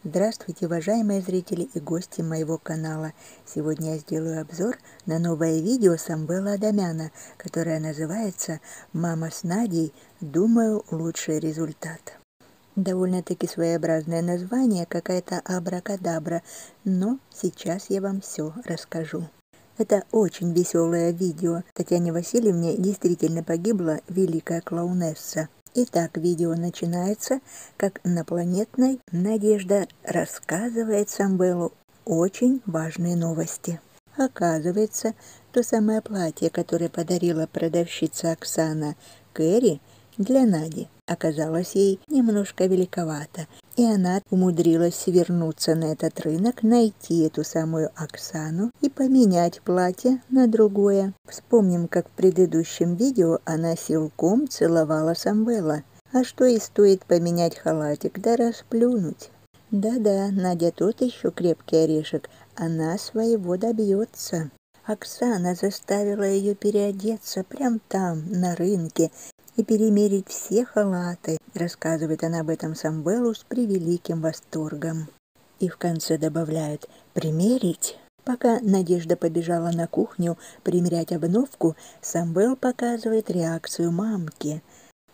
Здравствуйте, уважаемые зрители и гости моего канала. Сегодня я сделаю обзор на новое видео Самвела Адамяна, которое называется «Мама с Надей. Думаю, лучший результат». Довольно-таки своеобразное название, какая-то абракадабра, но сейчас я вам все расскажу. Это очень веселое видео. Татьяне Васильевне действительно погибла великая клоунесса. Итак, видео начинается, как инопланетная Надежда рассказывает Самвелу очень важные новости. Оказывается, то самое платье, которое подарила продавщица Оксана Кэрри для Нади, оказалось ей немножко великовато, и она умудрилась вернуться на этот рынок, найти эту самую Оксану и поменять платье на другое. Вспомним, как в предыдущем видео она силком целовала Самвела. А что и стоит поменять халатик, да расплюнуть. Да-да, Надя тот еще крепкий орешек, она своего добьется. Оксана заставила ее переодеться прямо там, на рынке, и перемерить все халаты. Рассказывает она об этом Самвелу с превеликим восторгом. И в конце добавляет «примерить». Пока Надежда побежала на кухню примерять обновку, Самвел показывает реакцию мамки.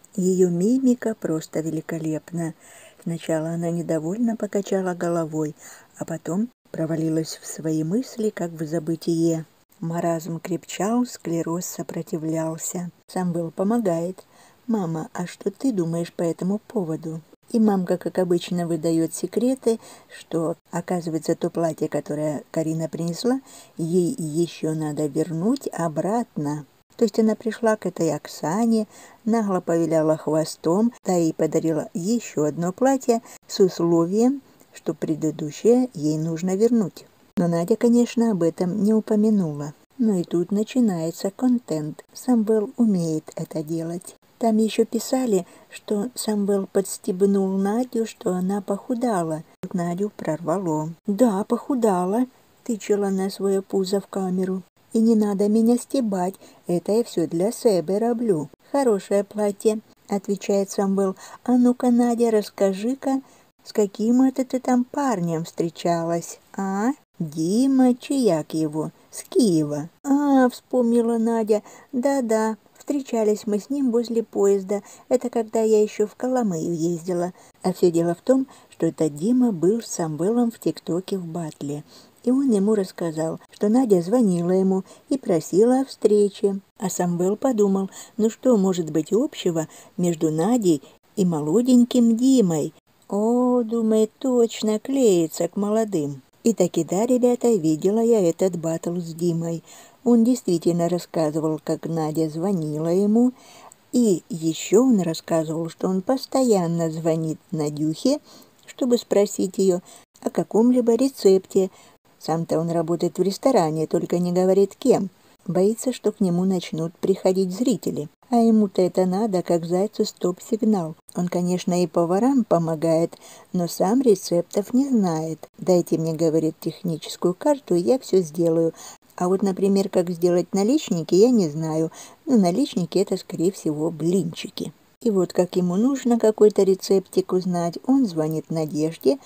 Ее мимика просто великолепна. Сначала она недовольно покачала головой, а потом провалилась в свои мысли, как в забытие. Маразм крепчал, склероз сопротивлялся. Самвел помогает. «Мама, а что ты думаешь по этому поводу?» И мамка, как обычно, выдает секреты, что, оказывается, то платье, которое Карина принесла, ей еще надо вернуть обратно. То есть она пришла к этой Оксане, нагло повиляла хвостом, та ей подарила еще одно платье с условием, что предыдущее ей нужно вернуть. Но Надя, конечно, об этом не упомянула. Ну и тут начинается контент. Самвел умеет это делать. Там еще писали, что Самвел подстебнул Надю, что она похудала. Тут Надю прорвало. «Да, похудала», — тычала на свое пузо в камеру. «И не надо меня стебать, это я все для себя роблю». «Хорошее платье», — отвечает Самвел. «А ну-ка, Надя, расскажи-ка, с каким это ты там парнем встречалась, а?» «Дима, чияк его, с Киева». «А, вспомнила Надя, да-да, встречались мы с ним возле поезда, это когда я еще в Коломыю ездила». А все дело в том, что этот Дима был с Самвелом в ТикТоке в батле. И он ему рассказал, что Надя звонила ему и просила о встрече. А Самвел подумал, ну что может быть общего между Надей и молоденьким Димой? О, думает, точно клеится к молодым. И таки да, ребята, видела я этот батл с Димой. Он действительно рассказывал, как Надя звонила ему, и еще он рассказывал, что он постоянно звонит Надюхе, чтобы спросить ее о каком-либо рецепте. Сам-то он работает в ресторане, только не говорит кем. Боится, что к нему начнут приходить зрители. А ему-то это надо, как зайцу стоп-сигнал. Он, конечно, и поварам помогает, но сам рецептов не знает. «Дайте мне, — говорит, — техническую карту, и я все сделаю. А вот, например, как сделать наличники, я не знаю. Ну, наличники — это, скорее всего, блинчики». И вот как ему нужно какой-то рецептик узнать, он звонит Надежде,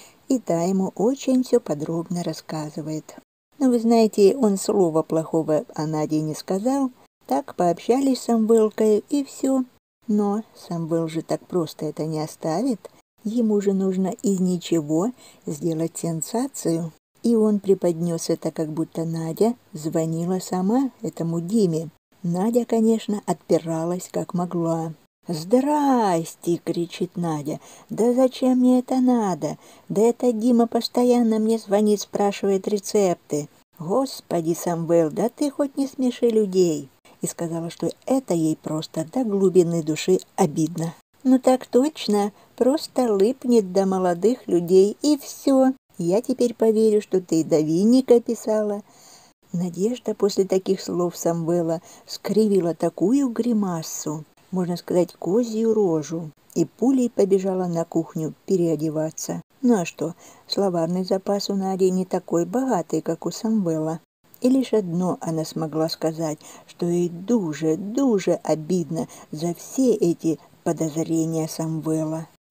и та ему очень все подробно рассказывает. Но вы знаете, он слова плохого о Наде не сказал. Так пообщались с Самвелкой, и все. Но Самвел же так просто это не оставит. Ему же нужно из ничего сделать сенсацию. И он преподнес это, как будто Надя звонила сама этому Диме. Надя, конечно, отпиралась как могла. «Здрасте!» — кричит Надя. «Да зачем мне это надо? Да это Дима постоянно мне звонит, спрашивает рецепты». «Господи, Самвел, да ты хоть не смеши людей!» И сказала, что это ей просто до глубины души обидно. «Ну так точно, просто липнет до молодых людей, и все. Я теперь поверю, что ты до Винника писала». Надежда после таких слов Самвела скривила такую гримасу, можно сказать, козью рожу, и пулей побежала на кухню переодеваться. Ну а что, словарный запас у Нади не такой богатый, как у Самвела. И лишь одно она смогла сказать, что ей дуже обидно за все эти подозрения Самвела.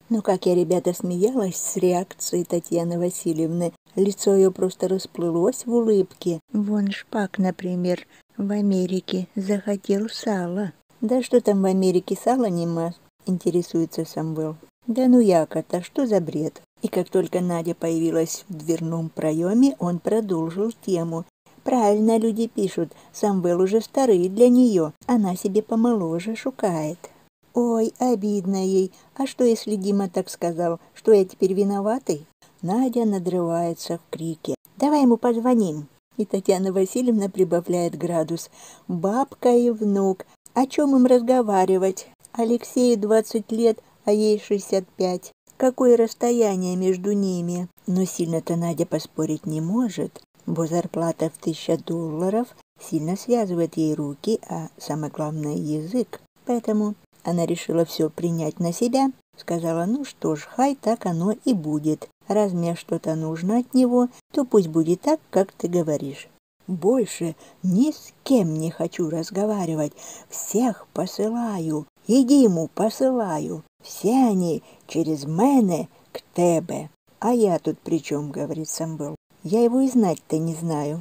Ну, как я, ребята, смеялась с реакцией Татьяны Васильевны. Лицо ее просто расплылось в улыбке. Вон Шпак, например, в Америке захотел сала. Да что там в Америке, сала нема, интересуется Самвел. Да ну яко-то, что за бред? И как только Надя появилась в дверном проеме, он продолжил тему. Правильно люди пишут, Самвел уже старый для нее, она себе помоложе шукает. Ой, обидно ей. А что, если Дима так сказал? Что я теперь виноватый? Надя надрывается в крике. Давай ему позвоним. И Татьяна Васильевна прибавляет градус. Бабка и внук. О чем им разговаривать? Алексею 20 лет, а ей 65. Какое расстояние между ними? Но сильно-то Надя поспорить не может, бо зарплата в $1000 сильно связывает ей руки, а самое главное язык. Поэтому она решила все принять на себя, сказала, ну что ж, хай так оно и будет. Раз мне что-то нужно от него, то пусть будет так, как ты говоришь. Больше ни с кем не хочу разговаривать, всех посылаю, и Диму посылаю. Все они через мене к тебе. А я тут при чем, говорит Самвел. Я его и знать-то не знаю.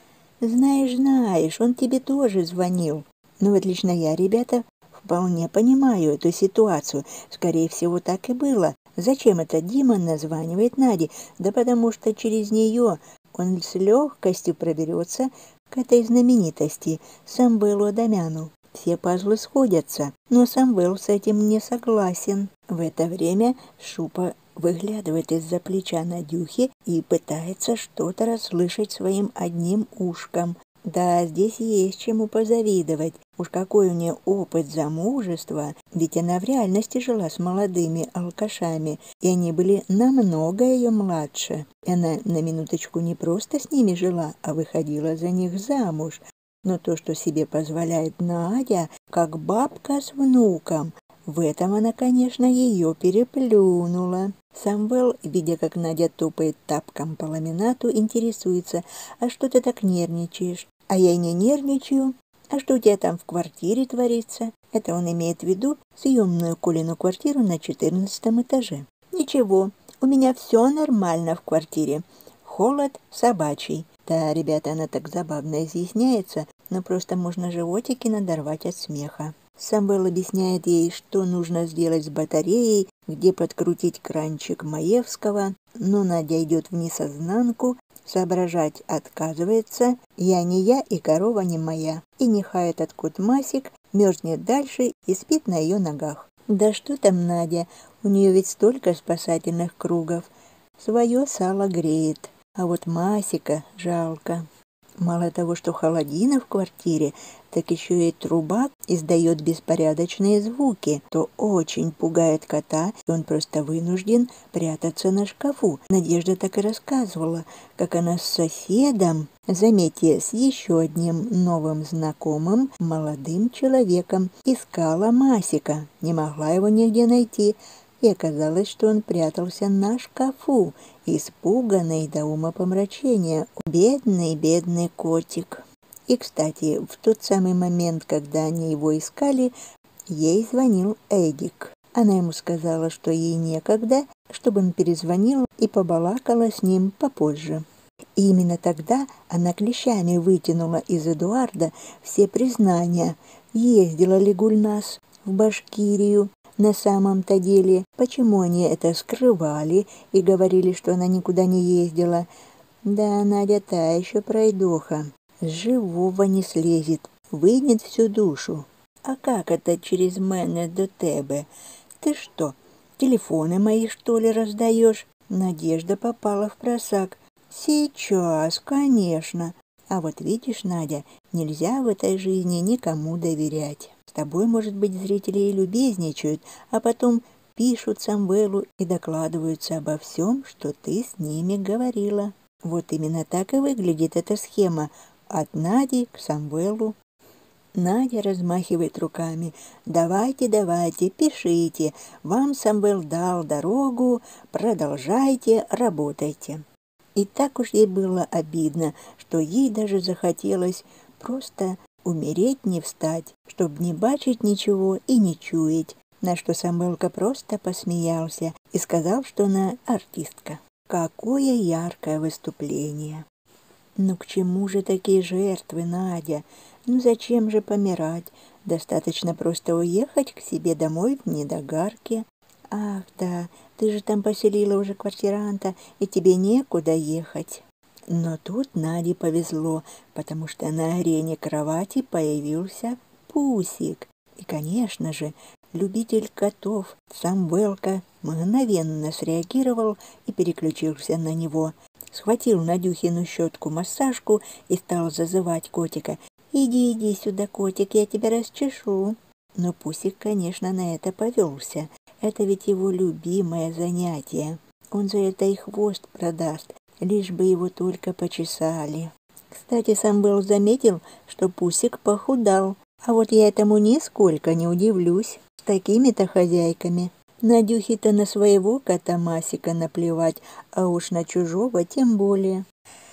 Знаешь, он тебе тоже звонил. Но вот лично я, ребята, вполне понимаю эту ситуацию. Скорее всего, так и было. Зачем это Дима названивает Наде? Да потому что через нее он с легкостью проберется к этой знаменитости Самвелу Адамяну. Все пазлы сходятся, но Самвел с этим не согласен. В это время Шупа выглядывает из-за плеча Надюхи и пытается что-то расслышать своим одним ушком. Да, здесь есть чему позавидовать. Уж какой у нее опыт замужества, ведь она в реальности жила с молодыми алкашами, и они были намного ее младше. И она на минуточку не просто с ними жила, а выходила за них замуж. Но то, что себе позволяет Надя, как бабка с внуком, в этом она, конечно, ее переплюнула. Самвел, видя, как Надя топает тапком по ламинату, интересуется, а что ты так нервничаешь? А я и не нервничаю. А что у тебя там в квартире творится? Это он имеет в виду съемную Колину квартиру на 14 этаже. Ничего, у меня все нормально в квартире. Холод собачий. Да, ребята, она так забавно изъясняется, но просто можно животики надорвать от смеха. Самвел объясняет ей, что нужно сделать с батареей, где подкрутить кранчик Маевского, но Надя идет в несознанку, соображать отказывается, я не я и корова не моя, и нехай этот кот Масик мерзнет дальше и спит на ее ногах. Да что там Надя, у нее ведь столько спасательных кругов, свое сало греет, а вот Масика жалко. Мало того, что холодина в квартире, так еще и труба издает беспорядочные звуки, то очень пугает кота, и он просто вынужден прятаться на шкафу. Надежда так и рассказывала, как она с соседом, заметьте, с еще одним новым знакомым, молодым человеком, искала Масика, не могла его нигде найти, и оказалось, что он прятался на шкафу, испуганный до умопомрачения. Бедный, бедный котик. И, кстати, в тот самый момент, когда они его искали, ей звонил Эдик. Она ему сказала, что ей некогда, чтобы он перезвонил и побалакала с ним попозже. И именно тогда она клещами вытянула из Эдуарда все признания. Ездила ли Гульнас в Башкирию? На самом-то деле, почему они это скрывали и говорили, что она никуда не ездила? Да, Надя та еще пройдоха. С живого не слезет, вынет всю душу. А как это через мене до тебе? Ты что, телефоны мои, что ли, раздаешь? Надежда попала в просак. Сейчас, конечно. А вот видишь, Надя, нельзя в этой жизни никому доверять. С тобой, может быть, зрители и любезничают, а потом пишут Самвелу и докладываются обо всем, что ты с ними говорила. Вот именно так и выглядит эта схема от Нади к Самвелу. Надя размахивает руками. «Давайте, давайте, пишите. Вам Самвел дал дорогу. Продолжайте, работайте». И так уж ей было обидно, что ей даже захотелось просто умереть не встать, чтоб не бачить ничего и не чуять. на что Самвелка просто посмеялся и сказал, что она артистка. Какое яркое выступление! Ну к чему же такие жертвы, Надя? Ну зачем же помирать? Достаточно просто уехать к себе домой в недогарке. Ах да, ты же там поселила уже квартиранта, и тебе некуда ехать. Но тут Наде повезло, потому что на арене кровати появился Пусик. И, конечно же, любитель котов Самвелка мгновенно среагировал и переключился на него. Схватил Надюхину щетку-массажку и стал зазывать котика. «Иди, иди сюда, котик, я тебя расчешу». Но Пусик, конечно, на это повелся. Это ведь его любимое занятие. Он за это и хвост продаст, лишь бы его только почесали. Кстати, Самвел заметил, что Пусик похудал. А вот я этому нисколько не удивлюсь. С такими-то хозяйками. Надюхе-то на своего кота Масика наплевать, а уж на чужого тем более.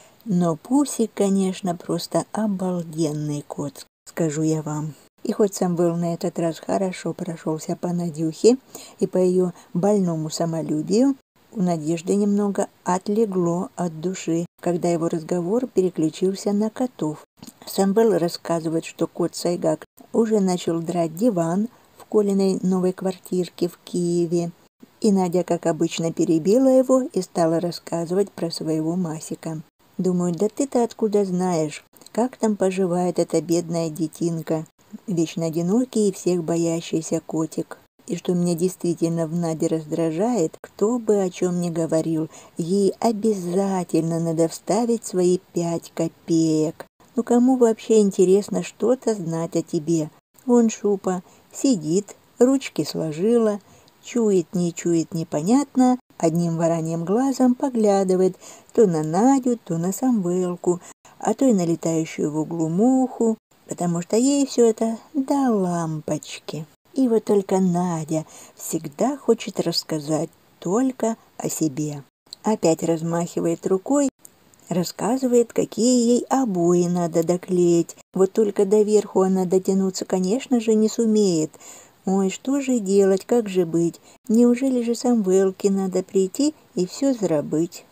Но Пусик, конечно, просто обалденный кот, скажу я вам. И хоть Самвел на этот раз хорошо прошелся по Надюхе и по ее больному самолюбию, у Надежды немного отлегло от души, когда его разговор переключился на котов. Самвел рассказывает, что кот Сайгак уже начал драть диван в Колиной новой квартирке в Киеве. И Надя, как обычно, перебила его и стала рассказывать про своего Масика. Думаю, да ты-то откуда знаешь, как там поживает эта бедная детинка, вечно одинокий и всех боящийся котик. И что меня действительно в Наде раздражает, кто бы о чем ни говорил, ей обязательно надо вставить свои 5 копеек. Ну кому вообще интересно что-то знать о тебе? Вон Шупа сидит, ручки сложила, чует, не чует, непонятно, одним вороньим глазом поглядывает то на Надю, то на Самвелку, а то и на летающую в углу муху, потому что ей все это до лампочки. И вот только Надя всегда хочет рассказать только о себе. Опять размахивает рукой, рассказывает, какие ей обои надо доклеить. Вот только доверху она дотянуться, конечно же, не сумеет. Ой, что же делать, как же быть? Неужели же Самвелке надо прийти и все заработать?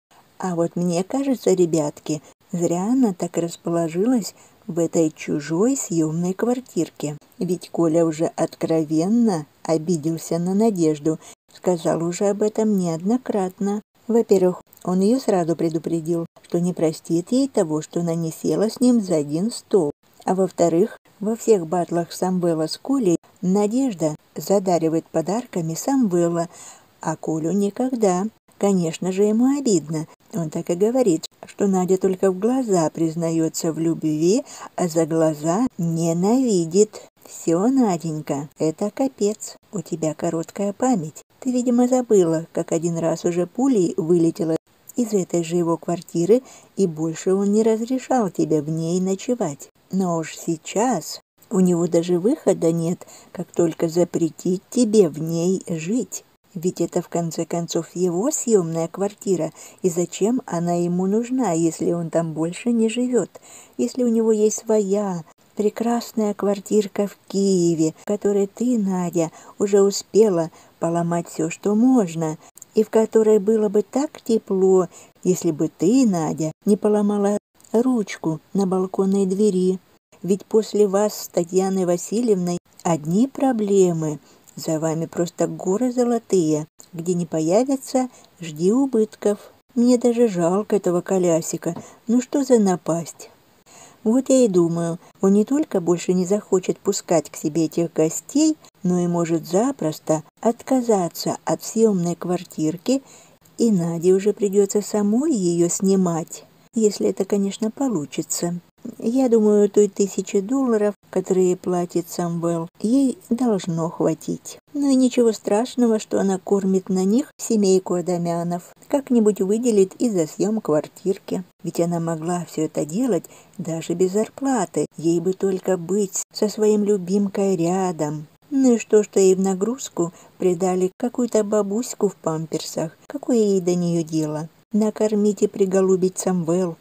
А вот мне кажется, ребятки, зря она так расположилась в этой чужой съемной квартирке. Ведь Коля уже откровенно обиделся на Надежду, сказал уже об этом неоднократно. Во-первых, он ее сразу предупредил, что не простит ей того, что она не села с ним за один стол. А во-вторых, во всех батлах Самвела с Колей Надежда задаривает подарками Самвела, а Колю никогда. Конечно же, ему обидно. Он так и говорит, что Надя только в глаза признается в любви, а за глаза ненавидит. Все, Наденька, это капец. У тебя короткая память. Ты, видимо, забыла, как один раз уже пулей вылетела из этой же его квартиры, и больше он не разрешал тебе в ней ночевать. Но уж сейчас у него даже выхода нет, как только запретить тебе в ней жить. Ведь это, в конце концов, его съемная квартира, и зачем она ему нужна, если он там больше не живет, если у него есть своя прекрасная квартирка в Киеве, в которой ты, Надя, уже успела поломать все, что можно, и в которой было бы так тепло, если бы ты, Надя, не поломала ручку на балконной двери. Ведь после вас с Татьяной Васильевной одни проблемы. За вами просто горы золотые. Где не появятся, жди убытков. Мне даже жалко этого колясика. Ну что за напасть? Вот я и думаю, он не только больше не захочет пускать к себе этих гостей, но и может запросто отказаться от съемной квартирки, и Наде уже придется самой ее снимать, если это, конечно, получится. Я думаю, той $1000, которые платит Самвел, ей должно хватить. Ну и ничего страшного, что она кормит на них семейку Адамянов. Как-нибудь выделит и за съем квартирки. Ведь она могла все это делать даже без зарплаты. Ей бы только быть со своим любимкой рядом. Ну и что ей в нагрузку придали какую-то бабуську в памперсах? Какое ей до нее дело? Накормить и приголубить Самвелку.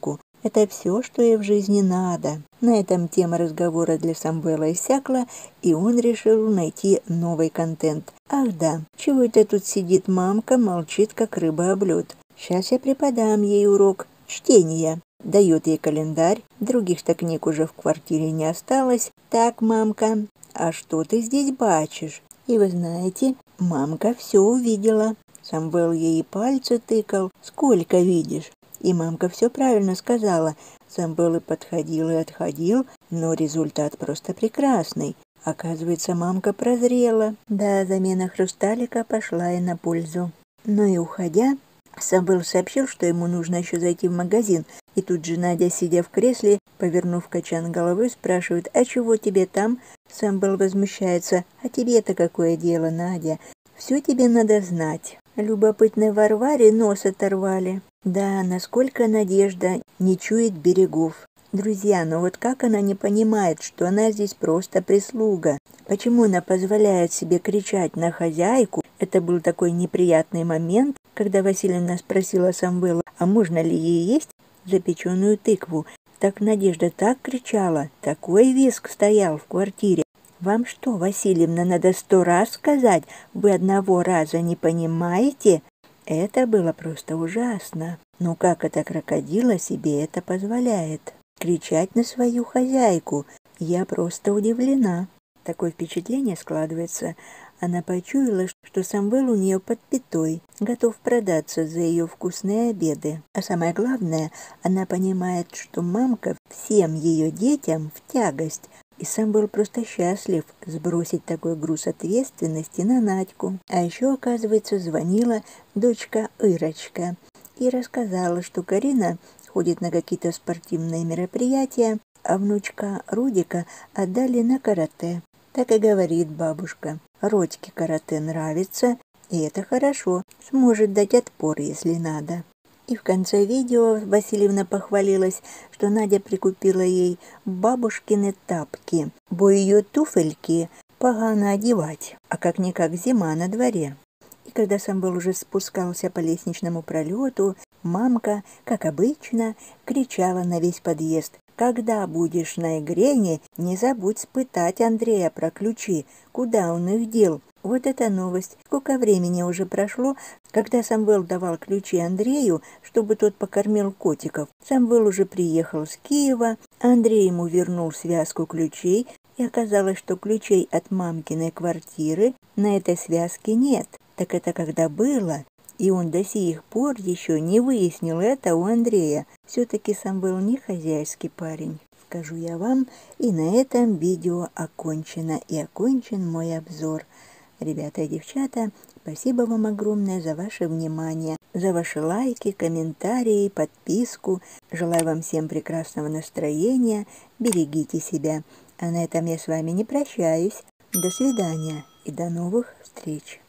Это все, что ей в жизни надо. На этом тема разговора для Самвела иссякла, и он решил найти новый контент. Ах да, чего это тут сидит мамка, молчит, как рыба об лед. Сейчас я преподам ей урок чтения. Дает ей календарь, других-то книг уже в квартире не осталось. Так, мамка, а что ты здесь бачишь? И вы знаете, мамка все увидела. Самвел ей пальцы тыкал. Сколько видишь? И мамка все правильно сказала. Самвел и подходил, и отходил, но результат просто прекрасный. Оказывается, мамка прозрела. Да, замена хрусталика пошла ей на пользу. Но и уходя, Самвел сообщил, что ему нужно еще зайти в магазин. И тут же Надя, сидя в кресле, повернув качан головы, спрашивает: «А чего тебе там?» Самвел возмущается: «А тебе-то какое дело, Надя? Все тебе надо знать. Любопытной Варваре нос оторвали». Да, насколько Надежда не чует берегов. Друзья, но вот как она не понимает, что она здесь просто прислуга? Почему она позволяет себе кричать на хозяйку? Это был такой неприятный момент, когда Васильевна спросила Самвела, а можно ли ей есть запеченную тыкву. Так Надежда так кричала, такой визг стоял в квартире. Вам что, Васильевна, надо 100 раз сказать? Вы одного раза не понимаете? Это было просто ужасно. Но как эта крокодила себе это позволяет? Кричать на свою хозяйку. Я просто удивлена. Такое впечатление складывается. Она почуяла, что Самвел у нее под пятой, готов продаться за ее вкусные обеды. А самое главное, она понимает, что мамка всем ее детям в тягость. И Самвел просто счастлив сбросить такой груз ответственности на Надьку. А еще, оказывается, звонила дочка Ирочка и рассказала, что Карина ходит на какие-то спортивные мероприятия, а внучка Рудика отдали на карате. Так и говорит бабушка: Родьке карате нравится, и это хорошо, сможет дать отпор, если надо. И в конце видео Васильевна похвалилась, что Надя прикупила ей бабушкины тапки, бо ее туфельки погано одевать, а как-никак зима на дворе. И когда Самвел уже спускался по лестничному пролету, мамка, как обычно, кричала на весь подъезд: «Когда будешь на Игрене, не забудь спытать Андрея про ключи, куда он их дел». Вот эта новость. Сколько времени уже прошло, когда Самвел давал ключи Андрею, чтобы тот покормил котиков. Самвел уже приехал с Киева, Андрей ему вернул связку ключей, и оказалось, что ключей от мамкиной квартиры на этой связке нет. Так это когда было? И он до сих пор еще не выяснил это у Андрея. Все-таки Самвел не хозяйский парень, скажу я вам, и на этом видео окончено, и окончен мой обзор. Ребята и девчата, спасибо вам огромное за ваше внимание, за ваши лайки, комментарии, подписку. Желаю вам всем прекрасного настроения, берегите себя. А на этом я с вами не прощаюсь. До свидания и до новых встреч.